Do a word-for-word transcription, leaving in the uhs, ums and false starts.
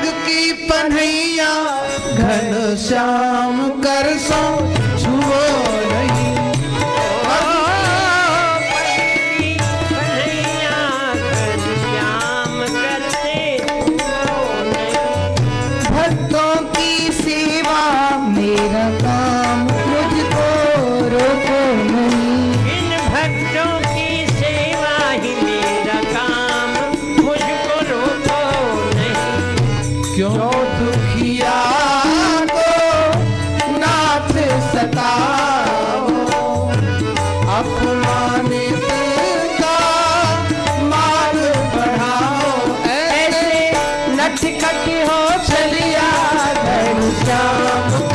जग की पन्हैया घन श्याम कर सो छुओ नहीं। भक्तों की सेवा मेरा काम मुझको रोको नहीं। इन भक्तों की सेवा ही मेरा काम मुझको रोको नहीं। क्यों दुखिया को नाथ सताओ, अपमानित का मान बढ़ाओ। ऐसे नटखट हो चलिया घनश्याम